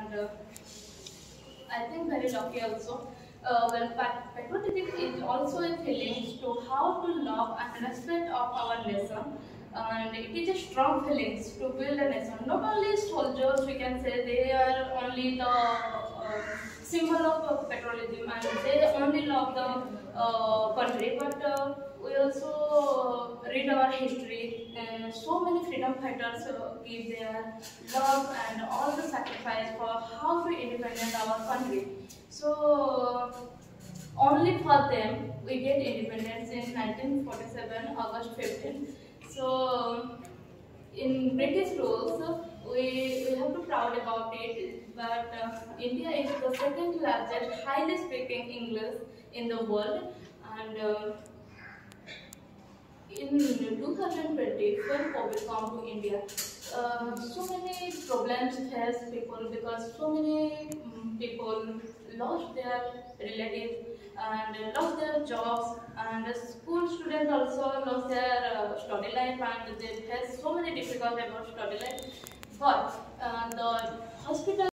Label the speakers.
Speaker 1: and I think very lucky also. Patriotism is also a feeling to how to love and respect of our nation, and it is a strong feelings to build a nation. Not only soldiers, we can say they are only the symbol of patriotism, and they only love the country, but we also read our history. And so many freedom fighters give their love and all the sacrifice for how to independent our country. So only for them we get independence in 1947 August 15. So in British rules, we have to proud about it, but India is the second largest highly speaking English in the world, and in 2020 when COVID come to India, so many problems face people because so many people lost their relatives and lost their jobs, and the school students also lost their study life, and they face so many difficulties about study life. But the hospital